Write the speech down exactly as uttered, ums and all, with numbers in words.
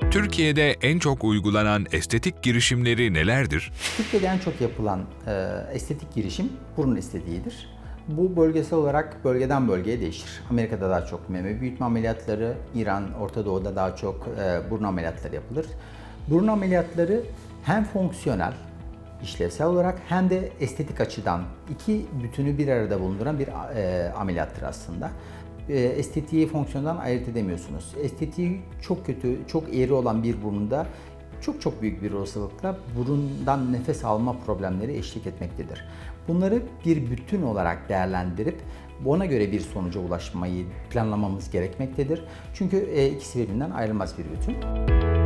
Türkiye'de en çok uygulanan estetik girişimleri nelerdir? Türkiye'de en çok yapılan e, estetik girişim burun estetiğidir. Bu bölgesel olarak bölgeden bölgeye değişir. Amerika'da daha çok meme büyütme ameliyatları, İran, Orta Doğu'da daha çok e, burun ameliyatları yapılır. Burun ameliyatları hem fonksiyonel, işlevsel olarak hem de estetik açıdan iki bütünü bir arada bulunduran bir e, ameliyattır aslında. E, estetiği fonksiyondan ayırt edemiyorsunuz. Estetiği çok kötü, çok eğri olan bir burnunda çok çok büyük bir olasılıkla burundan nefes alma problemleri eşlik etmektedir. Bunları bir bütün olarak değerlendirip ona göre bir sonuca ulaşmayı planlamamız gerekmektedir. Çünkü ikisi birbirinden ayrılmaz bir bütün.